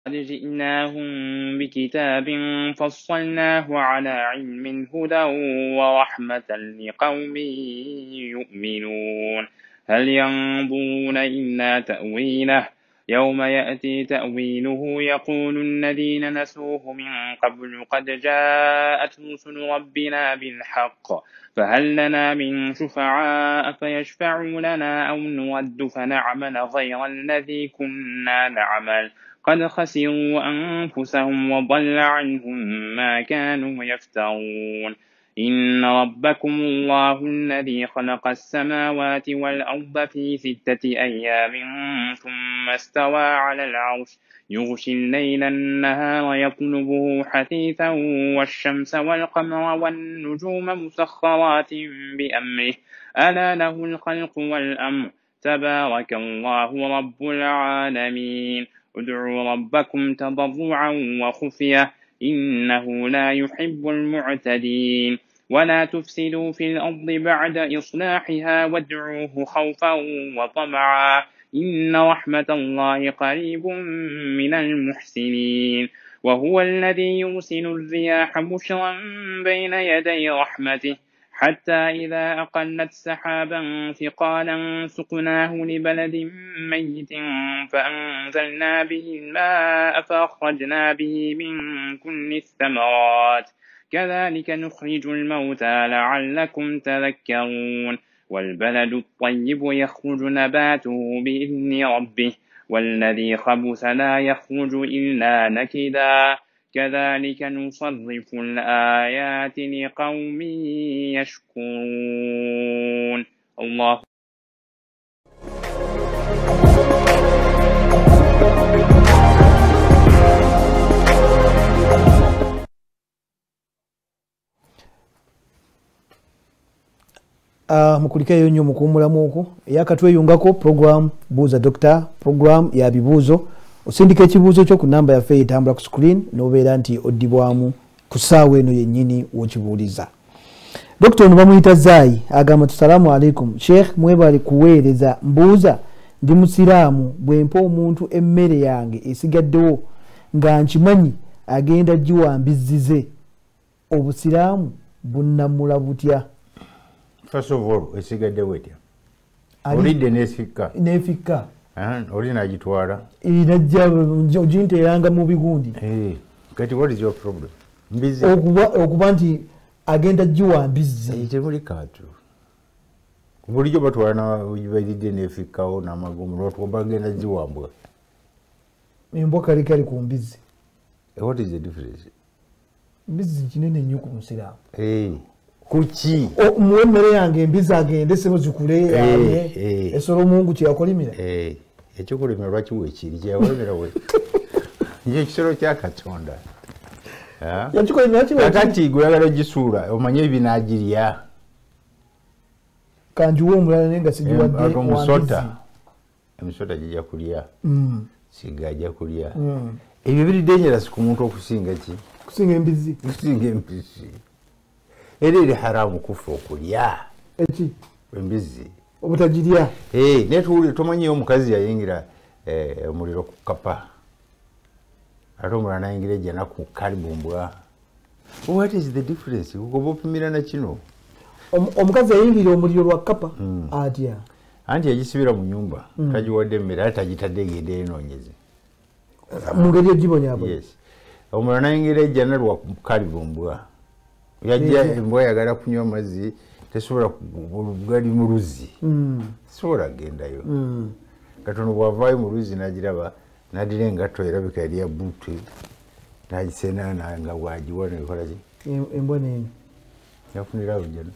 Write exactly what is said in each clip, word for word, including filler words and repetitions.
قد جئناهم بكتاب فصلناه على علم هدى ورحمة لقوم يؤمنون هل ينظرون إلا تأويله يوم يأتي تأويله يقول الذين نسوه من قبل قد جاءت رسل ربنا بالحق فهل لنا من شفعاء فيشفعوا لنا أو نرد فنعمل غير الذي كنا نعمل قد خسروا أنفسهم وضل عنهم ما كانوا يفترون إن ربكم الله الذي خلق السماوات والأرض في ستة أيام ثم استوى على العرش يغشي الليل النهار يطلبه حثيثا والشمس والقمر والنجوم مسخرات بأمره ألا له الخلق والأمر تبارك الله رب العالمين ادعوا ربكم تضرعا وخفية إنه لا يحب المعتدين ولا تفسدوا في الأرض بعد إصلاحها وادعوه خوفا وطمعا إن رحمة الله قريب من المحسنين وهو الذي يرسل الرياح بشرا بين يدي رحمته حتى إذا أقلت سحابا ثقالا سقناه لبلد ميت فأنزلنا به الماء فأخرجنا به من كل الثمرات كذلك نخرج الموتى لعلكم تذكرون والبلد الطيب يخرج نباته بإذن ربه والذي خبث لا يخرج إلا نكدا كذلك نصرف الآيات لقوم يشكرون الله Uh, mukulikayo nnyo mukuwummulamu okwo eyakatweyungako program buuza doctor program ya bibuuzo osindika ekibuuzo kyo ku namba yaffe etambula ku screen n'obeera nti oddibwamu ku ssaawa eno yennyini wokibuuliza. Dokita ono bamuyita Zaayi agamba tusalaamu alaikum Sheikh mwebale kuweereza mbuuza ndi musiraamu bwe mpa omuntu emmere yange esigaddewo nga nkimanyi agenda giwambizzize obusiraamu bunnamula butya? First of all, esigadde wetya. Olidde nefikka. Nefikka. Ah, oli najitwala. Inajja ojinte yanga mu bigundi. Eh, kati what is your problem? Mbizi. Okuba okuba nti agenda jiwa mbizi. Ite muri katu. Bulijjo batwala na balidde nefikkawo n'amagumu lwatwamba agenda jiwambwa. Emboka likali ku mbizi. What is the difference? Mbizi kinene nnyo ku musiraamu. Eh. Kuchi omwemere yange embizi agende sebo zikule yaye esoro Mungu kyakolimira eh ekyokolimira lwaki wekiri kyakolimira we ye kisoro kya Katonda ha yakikolimira ki akati guyagala gisura omanye ebinagiriya kanjuwo omulala nenga sijiwadde omusota emisota gijja kulya mm sigajja kulya mm ebyo biri dangerous ku muntu okusinga ki kusinga embizi kusinga embizi eri eri haramu kufa okulya eki embizi obutajirya eh netuuli tomanyi omukazi yayingira eh omuliro ku kapa ate omulala nayingira ejjana ku kalibumbwa. What is the difference? Kugoba opimira na kino omukazi yayingira omuliro lwa kapa atya anti yagisibira mu nyumba tagiwadde emmere ate agitadde egende enoonyeze mu ngeri egibonyabona. Yes, omulala nayingira ejjana lwa kalibumbwa yajja embwa yagala kunywa amazzi tesobola gali mu luzzi sobola gendayo katono bwavaayo mu luzzi n'agiraba n'addira engatto erabika yali ya buutu n'agisenana nga bwagiwa nekola ki embwa neno yafunira abujjana.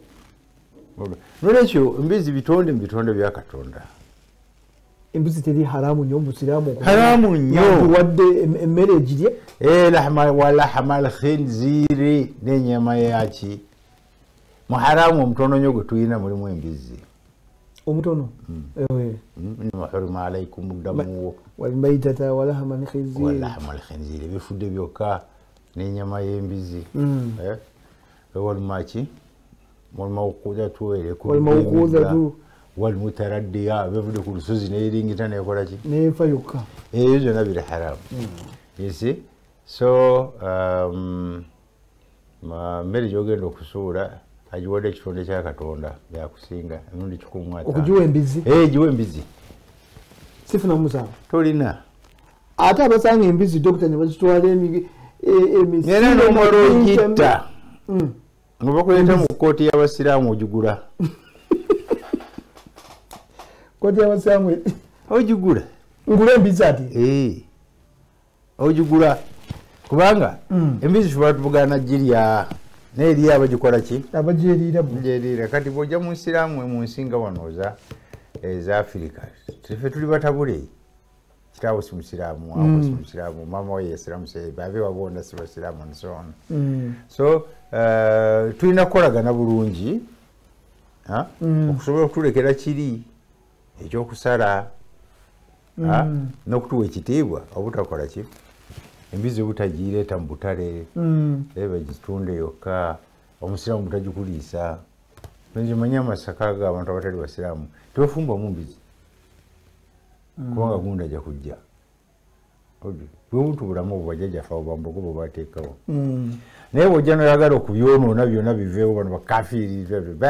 Nolwekyo embizi bitonde mu bitonde bya Katonda. Embuzi teri haramu nnyo musiraamu haramu nnyo wadde emmere egirye eh lahma wala hamal khinziri n'enyama yaki mu haramu omutono nnyo gwe tuyina mulimu embizi omutono ewe mahurima alaikum damu wal maitata wala hamal khinziri wala hamal khinziri bifudde byokka n'enyama y'embizi eh wal machi wal mawqudatu wal mawqudatu walmutaraddiya bevude ku lusozi neeringita nekola ki nefa yokka eyo byonna biri haramu you see so um, mmere gyogenda okusuula agiwadde ekitonde kya Katonda byakusinga emirundi kikumi mu ataano okugiwa embizi eh giwa embizi sifuna musango tolina ate abasanga embizi dokita ne bazitwala emisi era n'omwalo ogitta nga bakuleeta mu kkooti y'abasiraamu ogigula kkooti y'abasiraamu ogigula ngula embizi ati eh ogigula kubanga embizi tuba tuvugana girya n'eri abagikola ki abagyeriira gyeriira kati bw'ojja mu nsiraamu mu nsinga wano za eza Afirika ffe tuli batabule kitaawo si musiraamu ako si musiraamu mama we yesiraamu se babe wabonda si basiraamu and so on so uh, tulina kukolagana bulungi okusobola okutulekera kiri ekyokusala n'okutuwa ekitiibwa obutakola ki embizi obutagireeta mu butale bagitunde yokka omusiraamu butagikuliisa nzimanya amasaka g'abantu abatali basiraamu tebafumbamu mbizi kubanga gundi ajja kujja bwebuntu bulamu obwo bajjajjaffe abo bambogo bwe bateekawo naye bw'ojja noyagala okubyonoona byonna biveewo bano bakafiiri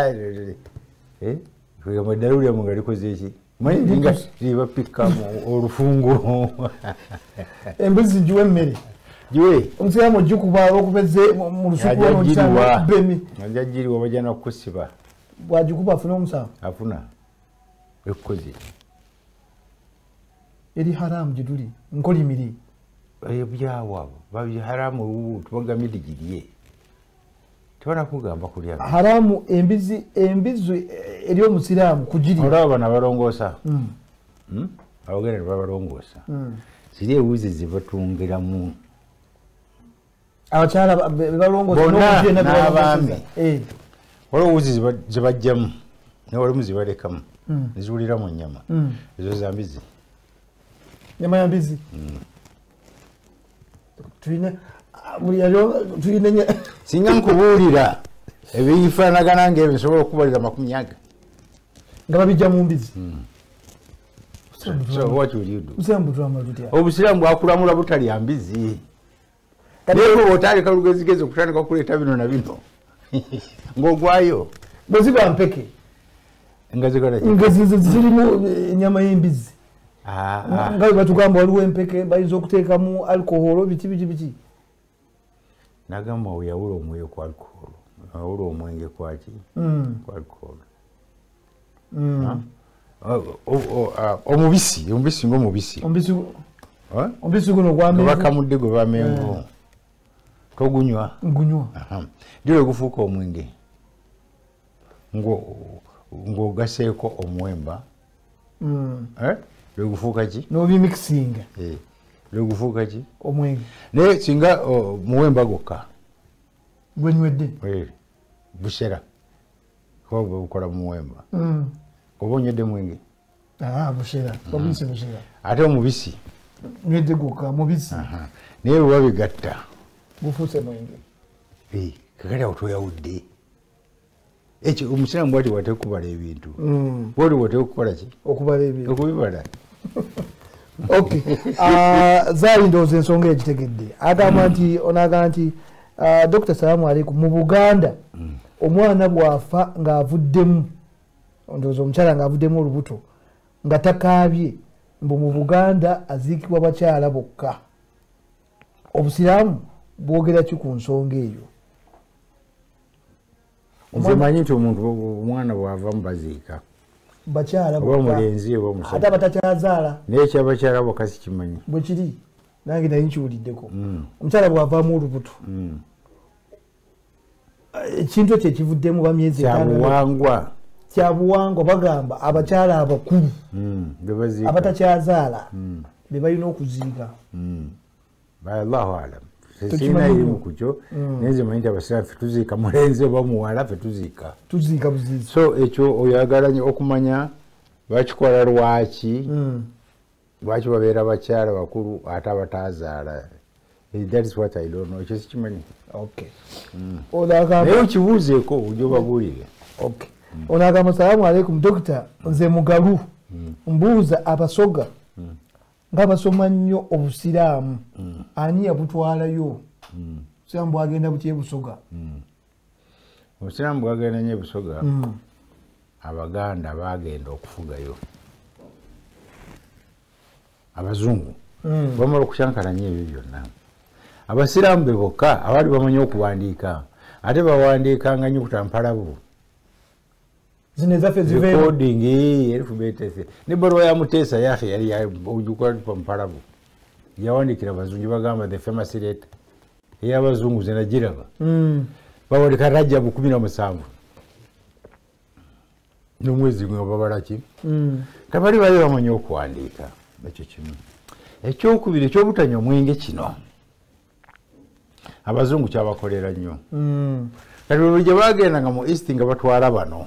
kwegamba eddalu lyamu nga likoze eki manyi linga libapikkamu olufungo embuzi giwe emmere giwe omusiraamu ogikuba okupeze mu lusuku bemi ajja giriwa bajja nakukusiba bwagikuba afune omusango afuna ekkozi eri haramu gyetuli nkolimiri ebyawo babiharamu tubagamye digirye tebanakugamba kulya haramu embizi embizi eri omusiraamu kugiri olaba bano abalongoosa abagenda tebabalongoosa ziri ewuzi zibatungiramu abakyala bebalongoosa n'abaami waliwo ewuzi zibajjamu newalimu zibalekamu neziwulira mu nnyama ezo za mbizi nyama ya mbizi tulina buli yalo tulina singa nkubuulira ebifaanagana ng'ebyo nsobola okubalira makumi aga nga babijja mu mbizi obusiraamu bwakulamula butalya mbizi naye bw'otandika lugezigezi okutandika okuleeta bino na bino ng'ogwayo bwe ziba mpeke nga zikola nga zirimu ennyama y'embizi nga bwe batugamba waliwo empeke bayinza okuteekamu alikoholo biki biki biki nagamba oyawula omwoyo ku alikoholo awula omwenge kwaki ku alikoholo omubisi omubisi ngaomubisi omubisi guno gwamenvu bakamudde gwe bamenvu togunywa ngunywa diro gufuuka omwenge ng'ogaseeko omuwemba lwegufuuka ki n'obimixinga lwegufuuka ki omwenge naye singa muwemba gokka gwenywedde busera kuba bwe bukola muwemba oba onywedde mwenge busera obuyise busera ate omubisi nywedde gokka mubisi naye bwe babigatta gufuuse mwenge kakali awo toyawudde ekyo omusiraamu bwati wate okubala ebintu bwati wate okukola ki okubala ebintu okubibala okay zaali ndowooza ensonga egitegedde agamba nti onagamba nti dokita salaamu aleikum mu Buganda omwana bwafa ng'avuddemu ndowooza omukyala ng'avuddemu olubuto nga takaabye mbu mu Buganda aziikibwa bakyala bokka obusiraamu bwogera ki ku nsonga eyo nze manyi nti omuntu omwana bw'avamu baziika bakyala oba mulenzi oba omusajja ate abatakyazaala naye ekyabakyala bokka sikimanyi bwe kiri nange naye nkiwuliddeko omukyala bw'avaamu olubuto ekintu ekyo ekivuddemu ba myezi kyabuwangwa kyabuwangwa bagamba abakyala abakulu abatakyazaala be balina okuziika allahu alam sirina irimu kukyo naye nze manyi nti abasiraamu ffe tuziika mulenzi oba muwala ffe tuziika tuziika buziika so ekyo oyagala okumanya bakikola lwaki lwaki babeera bakyala bakulu ate abataazaala that is what I don't know ekyo sikimanyi okay naye okibuuzeeko ojja obabuulire okay onagamba salamu alaikum dokita nze mugalu mbuuza abasoga nga basoma nnyo obusiraamu ani yabutwalayo obusiraamu bwagenda butya busoga obusiraamu bwagenda nnyo busoga abaganda bagenda okufugayo abazungu bamala okushankalanya ebyo byonna abasiraamu be bokka abaali bamanyi okuwandiika ate bawandiikanga nnyo kutampalabu recording erifubetese nebbaluwa ya Muteesa yafe yali ojukwapampalabu yawandikira abazungu bagamba the famous letter ey'abazungu ze nagiraba bawandika Rajabu kumi na musanvu n'omwezi gwe babalaki kabali bali bamanyi okuwandiika ekyo kimu ekyokubiri ekyobutanywa mwenge kino abazungu kyabakolera nnyo kati bwe gye bagendanga mu east nga batwala bano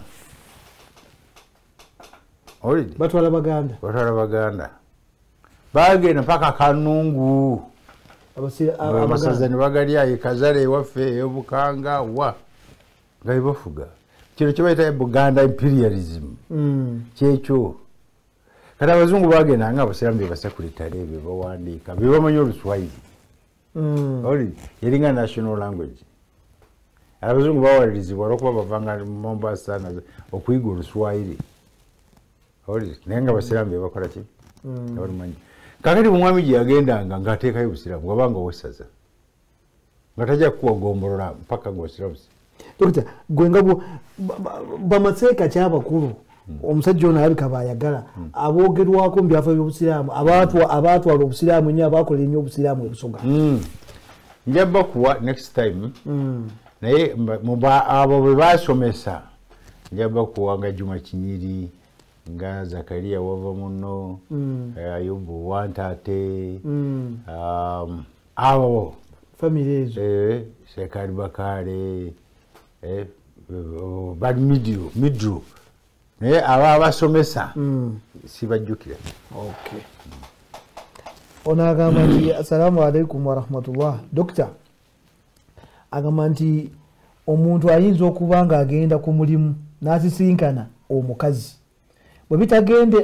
batwala baganda batwala baganda bagenda mpaka Kanungu amasaza ne bagalya ekazale ewaffe ey'obukanga wa nga bebafuga kino kye bayita Buganda imperialism kyekyo kati abazungu bagenda nga abasiraamu be basekuritale be bawandiika be bamanyi Oluswayiri yeringa national language abazungu bawalirizibwa olwokuba bavanga Mombasa okuyiga Oluswayiri naye nga abasiraamu be bakola ki abalimanyi kakati omwami gye yagendanga ng'ateekayo obusiraamu wabanga owessaza nga tajja kukuwa gombolola mpaka ng'osiramu dokita gwe nga bamateeka kyabakulu omusajja ono alabika bayagala aboogerwako mu byafa by'obusiraamu abaatwala obusiraamu nnyo abaakolera nnyo obusiraamu ebusoga njabba kuwa next time naye abo bwe basomesa njabba kuwa nga Juma Kinyiri nga Zakaria wava muno Ayubu Wantate abo family ezo Sekari Bakare bad midru midru naye aba abasomesa sibajjukira. Okay. Ono agamba nti assalamu alaikum wa rahmatullah. Dokita agamba nti omuntu ayinza okuba nga agenda ku mulimu n'asisinkana omukazi bwe bitagende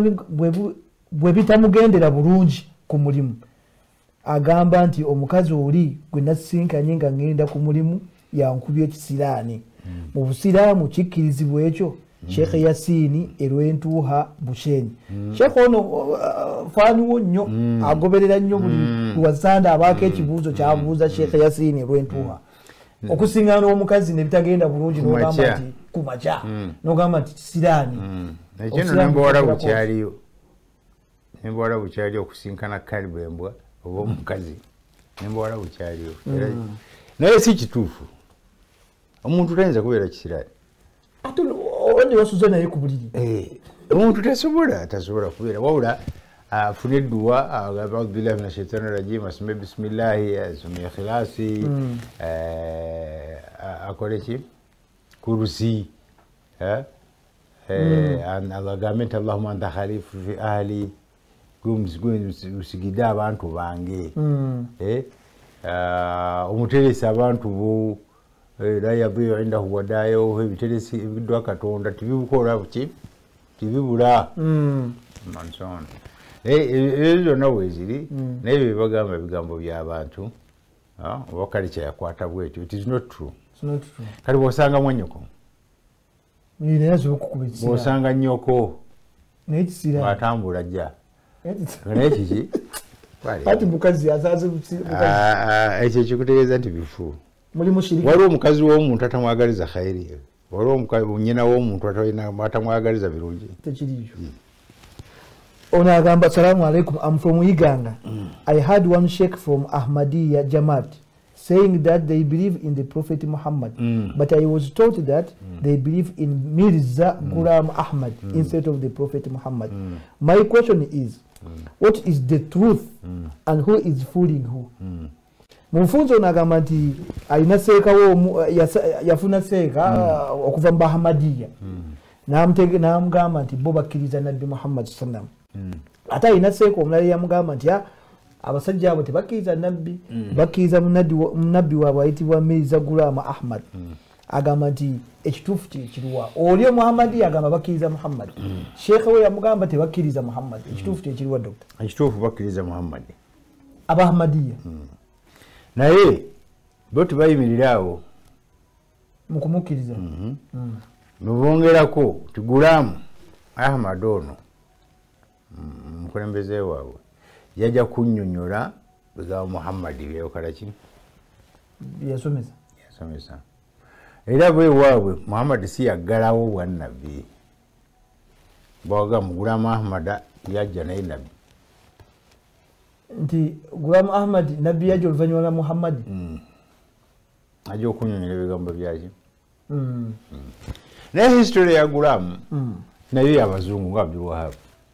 bwe bitamugendera bulungi ku mulimu, agamba nti omukazi oli gwe nasisinkanye nga ngenda ku mulimu yankubye ekisiraani. Mu busiraamu kikkirizibwa ekyo? Sheikh Yassini Erwentuha Busheni. Sheikh ono faniwo nnyo agoberera nnyo buli wasanda abaako ekibuuzo kyabuuza Sheikh Yassini Erwentuha. Okusingana omukazi ne bitagenda bulungi n'ogamba nti kumacha n'ogamba nti kisiraani. Ekyo namba wala bukyaliyo. Namba wala bukyaliyo okusinkana kalibu embwa oba omukazi. Namba wala bukyaliyo. Naye si kituufu. Omuntu tayinza kubeera kisiraani. Ondi wasuze naye ku buliri. Eh, omuntu tasobola tasobola kubeera wabula afune edduwa agamba billahi minash shaitani rajim asme bismillahi asme ikhlasi eh akole ki kurusi eh eh an agambe nti Allahumma anta khalifu fi ahli gums gums usigida abantu bange eh omuteresa abantu bo la yabiyo indahu wadayo ebiteresi ebidwa katonda tibibukola buki tibibula manson eh ezo nawe ziri naye bagamba bigambo by'abantu ah wakali kya yakwata bwetu. It is not true. It's not true. Kali bosanga mwanyoko ni nazo kukubitira bosanga nyoko n'ekisira atambula jja naye kiki ati mukazi azaze ah ekyo kikutegeeza nti bifu muri mushirika wali omukazi w'omuntu atamwagaliza khairi wali omukazi nyina w'omuntu atamwagaliza birungi tekiriyo. Ono agamba assalamu alaikum, I'm from Uganda. mm. I had one sheikh from Ahmadiyya Jamaat saying that they believe in the Prophet Muhammad, mm. but I was taught that mm. they believe in Mirza mm. Ghulam Ahmad mm. instead of the Prophet Muhammad. mm. My question is mm. what is the truth mm. and who is fooling who? mm. Mfunzo nagamba nti alina seeka wo yafuna seeka okuva mu Ahmadiyya namutege namugamba nti bo bakkiriza Nabbi Muhammad sallam. Ate alina seeka omulala yamugamba nti abasajja abo tebakkiriza Nabbi bakkiriza munabbi waabwe ayitibwa Mirza Ghulam Ahmad. agamba nti ekituufu kyekiruwa oli Muhammadi agamba bakkiriza Muhammad sheekhe we yamugamba tebakkiriza Muhammad ekituufu kyekiruwa dokita ekituufu bakkiriza Muhammad Abahamadiya naye bo tebayimirira awo mu kumukkiriza nubongerako tigulamu Ahmad ono mukulembeze waabwe yajja kunnyonnyola bigambo Muhammad byayokala ki yasomesa yasomesa era bwe waabwe Muhammad si yaggalawo bwannabbi bwaga Ghulam Ahmad yajja naye nabbi nti Ghulam Ahmad nabbi yajja oluvannyuma lwa Muhammad ajja okunnyonnyola ebigambo byaki naye history ya Ghulam nayo yabazungu nga Abdul Wahab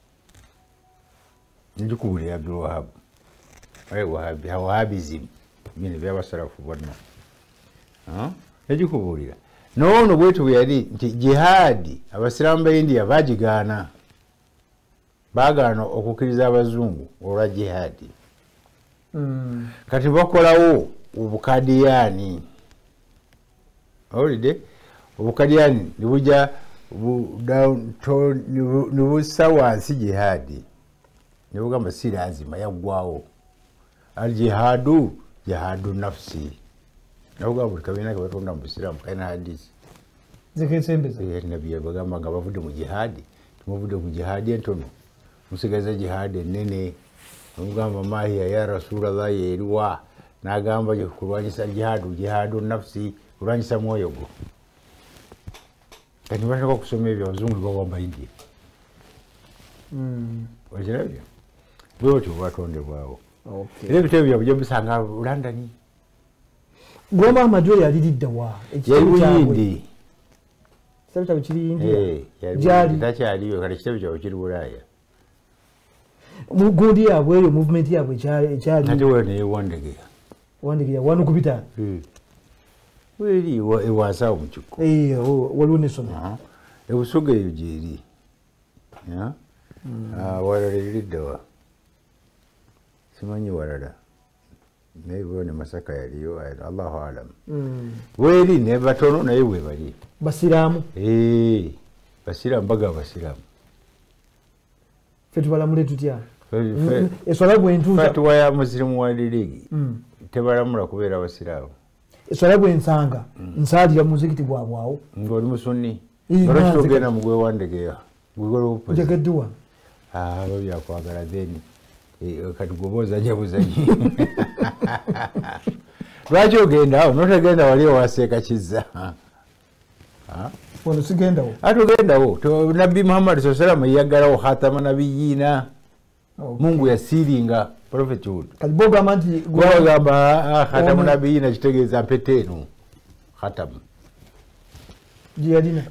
njikuwulira Abdul Wahab Wahabi, Wahabism bino byabasalafu bonna ekikubuulira noono bwetu bwe yali nti jihadi abasiraamu ba India bagigaana baagaana okukkiriza abazungu olwa jihadi kati bakolawo obukadiyaani owulidde obukadiyaani nibujja nibussa wansi jihadi nibugamba si lazima yaggwawo al jihadu jihadu nafsi nabugamba buli kabiina ke batonda mu busiraamu kalina hadisi zekesembeza nabbi bagamba nga bavudde mu jihadi tumuvudde ku jihadi entono musigaza jihadi ennene omugamba mahiya ya rasulallahi eriwa n'agamba kulwanyisa jihadu jihadu nafsi kulwanyisa mwoyo gwo kati bataka okusoma ebyo abazungu bawamba India okirabyo bwe otyo bwatondebwawo era ebitabo byabwe ojja bisanga London Ghulam Ahmad oyo yaliridda wa yali Buyindi ekitabo kyabwe kiri India gyali takyaliyo kati ekitabo kyabwe kiri Bulaaya mu gundi yabwe eyo movement yabwe ekyali ate we neyewandegeya wandegeya wano ku bitaala weri ewasaawo mu kikko waliwo n'essomero ebusoga eyo gyeri walala eriddawa simanyi walala naye bo ne Masaka yaliyo Allahu alam weri ne batono naye we bali basiraamu basiraamu baga basiraamu fe tubalamule tutya eswala bwentuusa fatwa ya musilimu wa ligi tebalamula kubeera basiraamu eswala bwensanga nsaalira mu muzikiti gwabwawo ng'oli musunni olwaki togenda mu gwewandegeya njagadduwa aba byakwagala then kati gwoba ozanya buzanyi lwaki ogenda awo notagenda wali owaseeka kizza wano sigendawo ate ogendawo nabbi Muhammad sa salama yaggalawo khatama nabiyiina Mungu yasiringa prophethood kati bogamba nti gwagamba khatamu nabiyiina kitegeeza mpete eno khatamu gyeyalina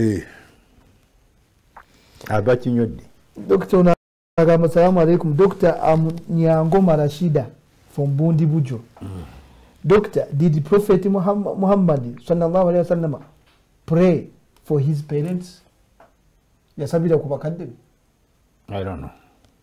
aba kinywedde dokita ono agamba salamu alaikum dokita Nyangoma Rashida from Bundi Bujo doctor did Prophet Muhammad, Muhammad sallallahu alaihi wasallam pray for his parents yasabira ku bakadde I don't know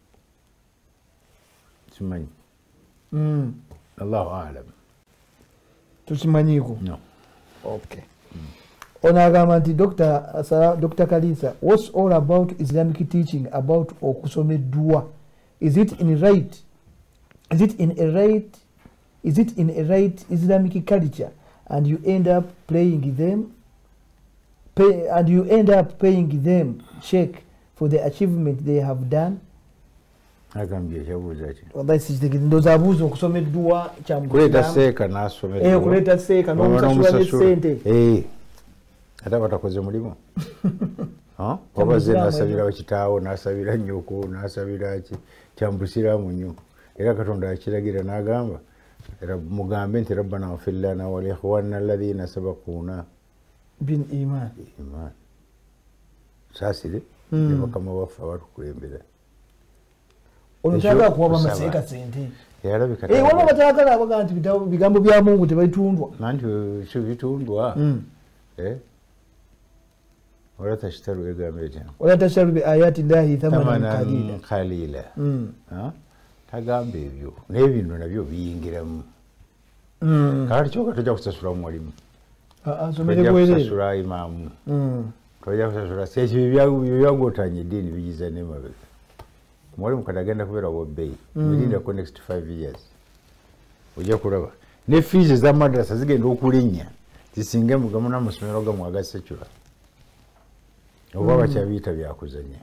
simanyi mm Allahu a'lam tusimanyiko no okay mm. Ona agamba nti Doctor uh, Doctor Kalisa, what's all about Islamic teaching about okusome dua? Is it in right? Is it in a right? Is it in a right Islamic culture? And you end up playing them, pay, and you end up paying them check for the achievement they have done. agambye kyabuuza ki wallahi sikitegedde ndoza abuuza okusoma edduwa kuleta seeka n'asoma edduwa kuleta seeka n'omusasula n'essente ate batakoze mulimu wabaze n'asabira kitaawo n'asabira nnyoko n'asabira ki kyambusiraamu nnyo era katonda akiragira n'agamba mugambe nti rabbana ghfir lana wa li ikhwanina alladhina sabaquuna bil iman iman saasire ne bakama baffe abatukulembera olutaka kuwaba maseeka sente yarabika eh waba bataka abaga nti bigambo bya Mungu tebalitundwa nanti cyo bitundwa eh wala tashtaru egamete wala tashtaru bi ayati llahi thamanan qalila qalila ha tagambe ebyo n'ebintu nabyo biyingiramu kati kyo katoja kusasula mwalimu asomere bwerere kusasula imaamu tojja kusasula sekyo byagotanya eddiini bigiza nemabega mwalimu kati agenda kubeera wabbeeyi mirindako next five years ojja kulaba ne fees za madrasa zigenda okulinnya zisinge mugamuna amasomero gamu aga secular oba bakyabiyita byakuzanya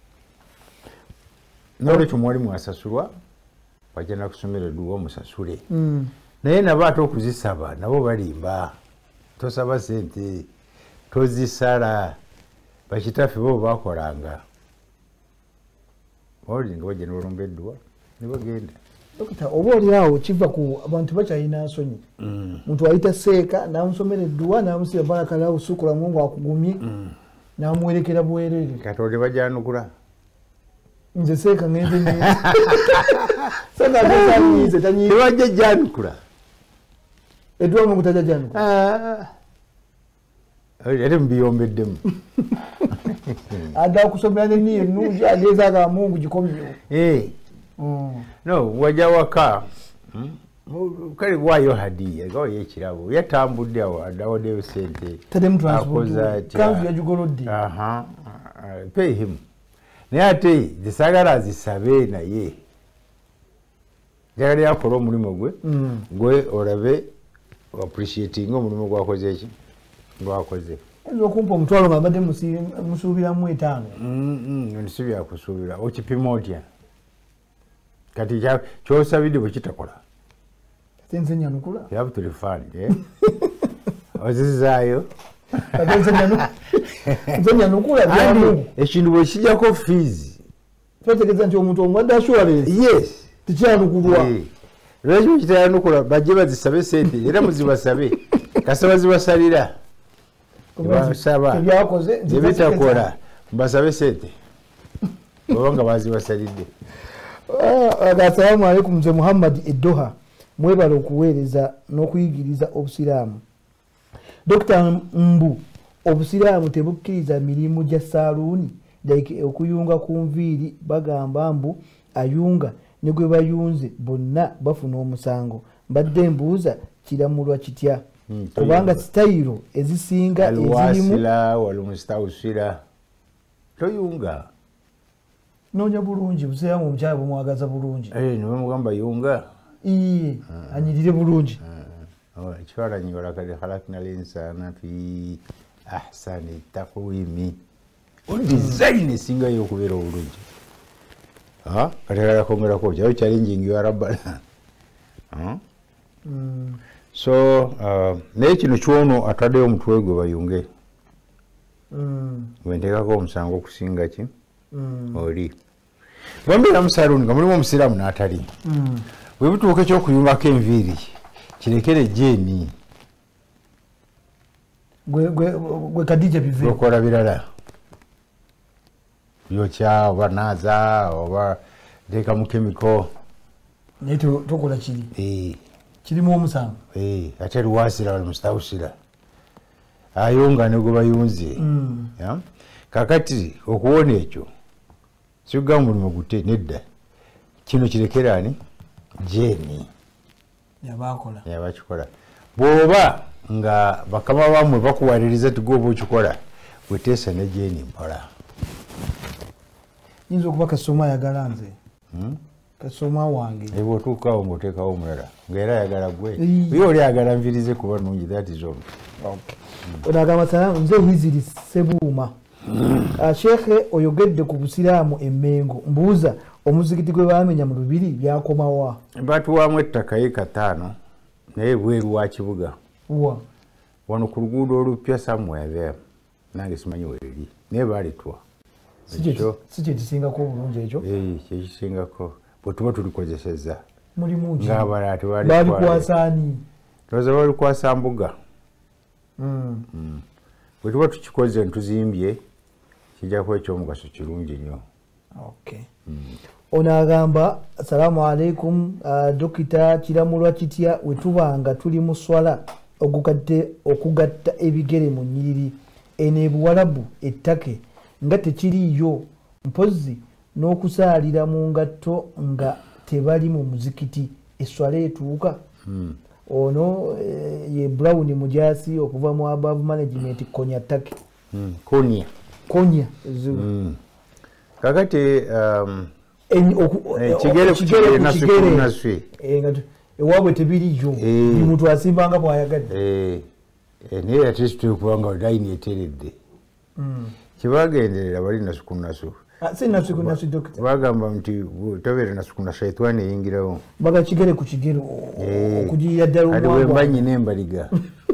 nolwekyo mwalimu asasulwa bagenda kusomera edduwa omusasule naye nabo ate okuzisaba nabo balimba tosaba sente tozisala bakitaffe bo bakolanga olinga bajja nebalumba edduwa nebagenda dokita oba oliawo kiva ku abantu bakyalina nsonyi muntu ayita seeka namusomera edduwa namusiba barakala usukula mungu akugumye namuwerekera bwerere kati oli bajanukula nze seeka ngende ne sanga gasanyize tanyi tebajja janukula edduwa mungu tajja janukula ate mubiyombeddemu adda okusomera neni ennungi agezaga mungu gikomyewo no wajja waka kale waayo hadiya gawayo ekirabo yatambudde awo addawaddeyo sente kanzu yagigolodde pay him naye ate zisagala azisabe naye njagala yakola omulimu gwe gwe olabe appreciating omulimu gwakoze eki gwakoze okumpa omutwalo nga mbadde musuubiramu etaano si byakusuubira okipima otya kati kyosabidde bwe kitakola nze nyanukula yabu tulifande ozizaayo nze nyanukula byamu ekintu bwe kijjako fees twetegeeza nti omuntu omwadde assurance yes tikyanukulwa lwekyo kitayanukula bajje bazisabe sente era muzibasabe kasaba zibasalira basaba ebitakola mbasabe sente oba nga bazibasalidde. Assalamu alaikum mzee Muhammad Edoha mwebala okuweereza n'okuyigiriza obusiraamu. Dokita Mbu obusiraamu tebukkiriza mirimu gya saluuni like okuyunga ku nviiri bagamba mbu ayunga ne gwe bayunze bonna bafuna omusango. Mbadde mbuuza kiramulwa kitya kubanga sitayiro ezisinga ezirimu alwasila walumustawsila toyunga nonya bulungi busiraamu omukyala bumwagaza bulungi eh niwe mugamba yunga iye anyirire bulungi ekifaananyi walakad khalaqna linsana fi ahsani taqwimi design esingayo okubeera obulungi katekala kongerako kyayo challenging ya rabbana. So naye kino kyono ataddeyo omutwe gwe bayunge gwenteekako omusango okusinga ki oli bambeera musaluuni nga mulimu omusiraamu n'atali bwe butuuka ekyokuyungako enviiri kirekere jeeni gwe kadija bive okola birala yokya oba naaza oba teeka mu kemiko naye tokola kiri kirimu omusango ate luwaasira wali mustawusira ayunga ne gwe bayunze kakati okuwona ekyo sikugamba mulimu gute nedda kino kirekera ani jeeni yabakola yabakikola bw'oba nga bakama bamwe bakuwaliriza tigwoba okikola weteesa ne jeeni mpola yinza okuba kasoma ayagala nze kasoma wange eba otuukawo ngaoteekawo omulala ngaera ayagala gwe ye oli ayagala nvirize kuba nungi that is all. onagamba salamu nze wiziri sebuuma shekhe oyogedde ku busiraamu emmengo mbuuza omuzikiti gwe bamenya mu lubiri byakomawa batuwaamu ettaka eka ttaano naye bweru wa kibuga wa wano ku luguudo olupya somewhere there nange simanyi weeri naye baalitwa si kye kisingako obulungi ekyo kyekisingako bwe tuba tulikozeseza mulimu ki ng'abalala tebalikwasani tolowooza balikwasa mbuga bwe tuba tukikoze ntuzimbye kijja kuba ekyomugaso kirungi nnyo. Ono agamba assalamu alaikum dokita kiramulwa kitya we tuba nga tuli mu swala okugatta ebigere mu nnyiriri eno ebuwalabu ettake nga tekiriyo mpozi n'okusaalira mu ngatto nga tebali mu muzikiti eswala etuuka ono eh, ye Brown Mujasi okuva mu above management Konya Taki mm. Konya Konya mm. kakati um, kigere kigere nasukuru naswe ewabwe tebiriyo buli muntu asimbanga bwayagadde eh naye ate tukubanga line eteredde kibagenderera bali nasukuru nasu sinasuku nasu doctor bagamba nti tobere nasukuru na shaitani yingirawo baga kigere ku kigere okujiya ddala omwana ali wembanyi nembaliga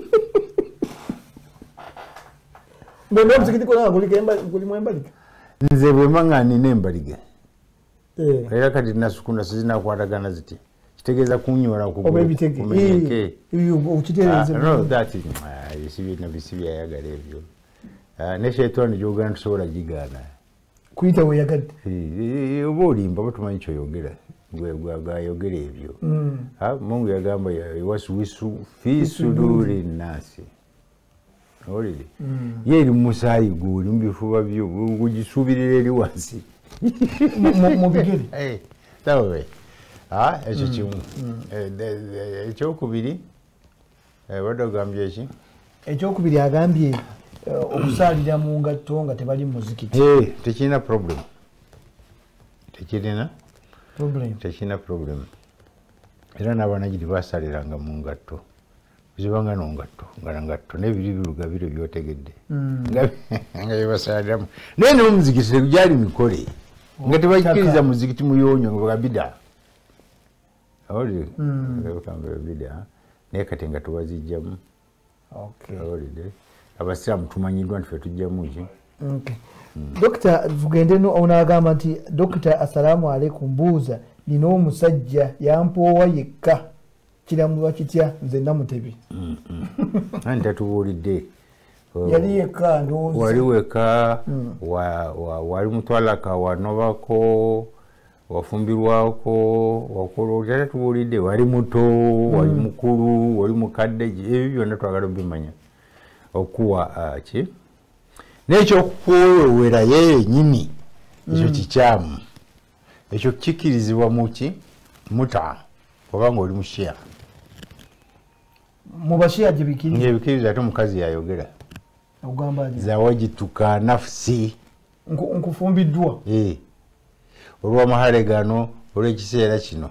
mbembe muzikiti kola kulika kuli mwembaliga nze bwemangani nembaliga eh era kati nasukuru nasu zinakwatagana ziti kitegeeza kunyola kumeneke iyo ukitereeze no that is isibi na bisibi ayagala ebyo ne shaitani jogana tusobola jigana kuita we yagadde eh obolimba batumanyi kyo yogera gwe gwa yogera ebyo ha Mungu yagamba waswisu fi suduri nasi olide yeri musayi guli mbifuba byo kujisubirira eri wansi mu bigere eh tawe ah ekyo kimu ekyo kubiri eh wadogambye ki ekyo kubiri agambye okusalira mu ngatto nga tebali muzikiti eh tekina problem tekina problem tekina problem era nabana gidi basaliranga mu ngatto zibanga no ngatto ngala ngatto nebiri biruga biro byotegedde nga bibasalira nene omuzikiti gyali mikole nga tebakiriza muzikiti muyonyo nga bagabida awoli ngabikamba bida naye kati nga tuwazijjamu okay awoli abasiramu tumanyidwa nti fe tujjamu ki okay Doctor tugende no onagamba nti Doctor assalamu alaikum buuza nino omusajja yampoowa yekka kiramulwa kitya nze namutebi ani tatubuulidde yali yekka ndowooza wali weka wali mutwalaka wanobako wafumbirwako wakola tata tubuulidde wali muto wali mukulu wali mukadde ebyo byonna twagala obimanya okuwa ki n'ekyokuwewera yenyini ekyo kikyamu ekyo kikirizibwa muki muta obanga oli mushiya mubashiya jibikiri ngebikiriza ate omukazi yayogera ogamba zawajituka nafsi nkufumbiddwa eh olw'amahale gano olw'ekiseera kino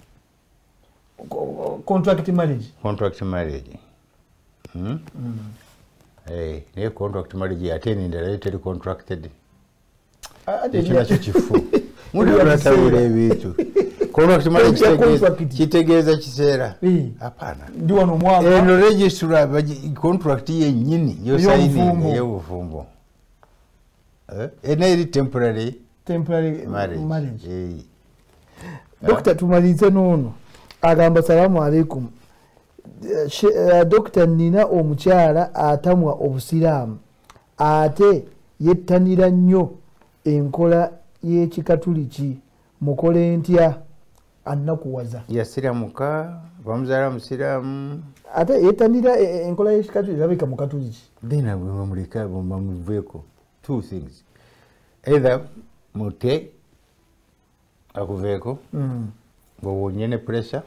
contract marriage contract marriage hmm? mm. eh ne contract marriage ate n'endala eteri contracted ekyo nakyo kifu muli abatawula ebintu contract marriage kitegeeza kiseera hapana ndi wano mwaka eno registra contract yennyini yo signing ey'obufumbo eh ene temporary temporary marriage, marriage. Hey. Doctor tumalize nono agamba salamu alaikum uh, Doctor nina omukyala atamwa obusiraamu ate yettanira nnyo enkola y'ekikatuliki mukole ntya annakuwaza yasiramuka bamuzaala musiraamu ate yettanira enkola y'ekikatuliki labika mukatuliki then bamuleka bamuveeko two things either mute akuveeko ng'owonye ne pressure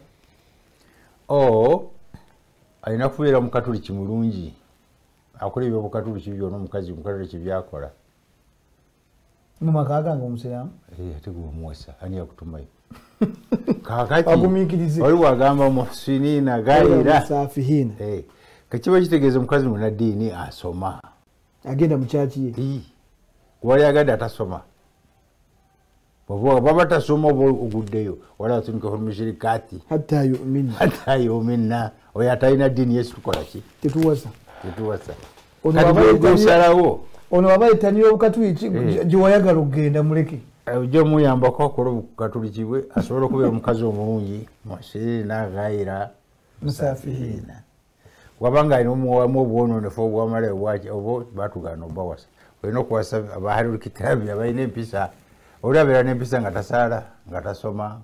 o alina kubeera mukatuliki mulungi akola ebyobukatuliki byonna omukazi mukatuliki byakola mumaka gange omusiraamu ate gwomuwasa ani yakutumayo kakati oli wagamba muhsinina gaira safihina kakiba kitegeeza omukazi munaddiini asoma agenda mukyaki ye wali agadde atasoma baba tasoma oba oguddeyo wala tunika mushirikati hatta yu'minna hatta yu'minna oyo atalina ddiini yesu tukola ki tetuwasa tetuwasa kati bwegosalawo ono aba yetanira obukatuliki gyewayagala okugenda muleke ojja omuyambako akola obukatuliki bwe asobola okubeera omukazi omulungi muhsinina gaira musafihina wabanga alina omuwamu obwononefu obwamala obwaki obo batugana obawasa olina okuwasa abahalul kitaabi abalina empisa oli abeera n'empisa nga tasaala nga tasoma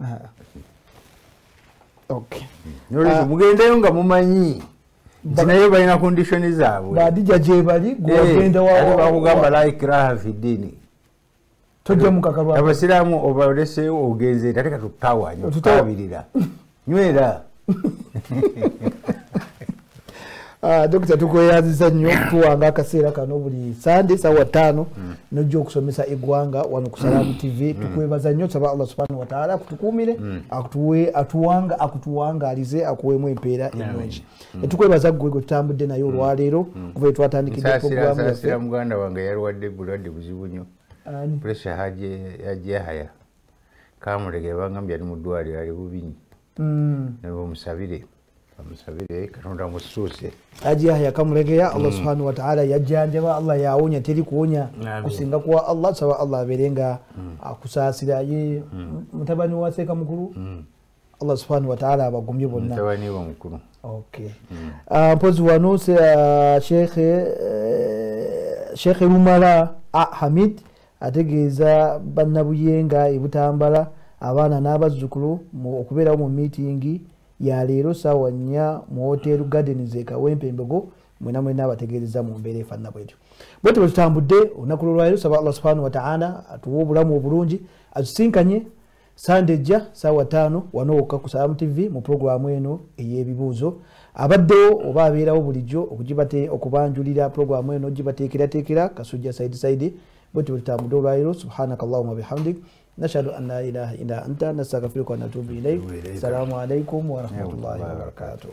mugendeyo nga mumanyi nti naye balina konditioni zaabwe badija gyebali gwagenda bakugamba la ikraha fi ddiini tojja mukakalwa abasiraamu obaleseewo ogenze ate katutawanya tukabirira nywera Ah, Dokita tukweyanziza nnyo tuwanga akaseera kano buli Sunday sawa ttaano nojja okusomesa eggwanga wano ku Salaamu T V. Tukwebaza nnyo, saba Allah subhanahu wa ta'ala akutukuumire, akutuwe atuwanga akutuwangaalize akuweemu empeera ennungi. Tukwebaza ggwe gwe tutambudde naye olwaleero kuva twatandikidde programu yaffe. Saasira muganda wange yalwadde bulwadde buzibu nnyo. Pressure haje yajahaya kamulegere bangambye ali mu ddwaliro ali bubi nnyo. Nebo musabire amusabire katonda musuuse aji Yahya Kamulegeya. Allah subhanahu wa ta'ala yajjanjaba, Allah yawonya teri kuwonya kusinga kuwa Allah. Saba Allah aberenga akusaasira ye mutabani wa Seeka Mukulu. Allah subhanahu wa ta'ala abagumye bonna mutabani wa mukulu. Okay. Mpozi wano Sheikh Sheikh Lumala Hamid ategeeza bannabuyenga e Butambala abaana n'abazzukulu okubeerawo mu meeting ya leero sawa nnya mu Hotel Gardens e Kawempe Mbogo. Mwena mwena abategeereza mu mbeera efaanana bwetyo. Bwetyo bwe tutambudde olunaku lwalero, saba Allah subhanahu wa ta'ala atuwe obulamu obulungi, atusinkanye Sunday ejja sawa ttaano wano wokka ku Salaamu T V mu programu eno ey'ebibuuzo. Abaddewo oba abeerawo bulijjo okugibate okubanjulira programu eno gibateekerateekera Kasujja Saidi Saidi. Bwetyo bwe tutambudde olwalero, subhanaka Allahumma bihamdik nashhadu an la ilaha illa anta nastaghfiruka wa natubu ilayk. Assalamu alaykum wa rahmatullahi wa barakatuh.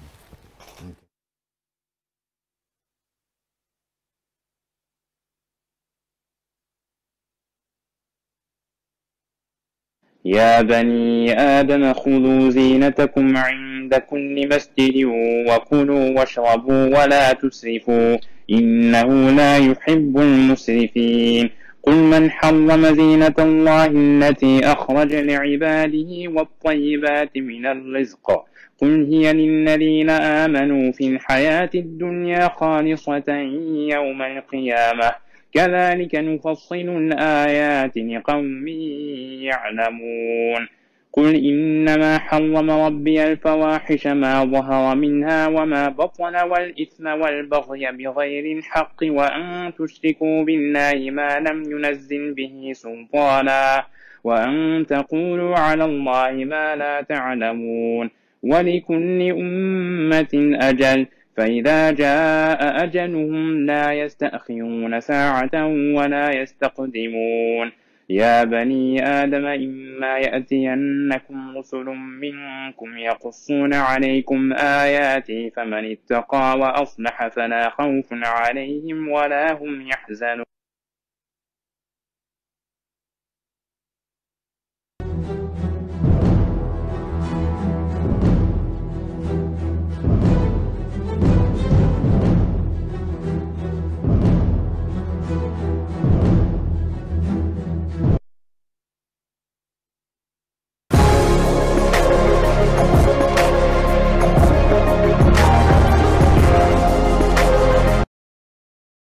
يا بني آدم خذوا زينتكم عند كل مسجد وكلوا واشربوا ولا تسرفوا إنه لا يحب المسرفين. قل من حرم زينة الله التي أخرج لعباده والطيبات من الرزق قل هي للذين آمنوا في الحياة الدنيا خالصة يوم القيامة كذلك نفصل الآيات لقوم يعلمون. قل إنما حرم ربي الفواحش ما ظهر منها وما بطن والإثم والبغي بغير الحق وأن تشركوا بالله ما لم ينزل به سلطانا وأن تقولوا على الله ما لا تعلمون. ولكل أمة أجل فإذا جاء أجلهم لا يستأخرون ساعة ولا يستقدمون. يا بني آدم إما يأتينكم رسل منكم يقصون عليكم آياتي فمن اتقى وأصلح فلا خوف عليهم ولا هم يحزنون.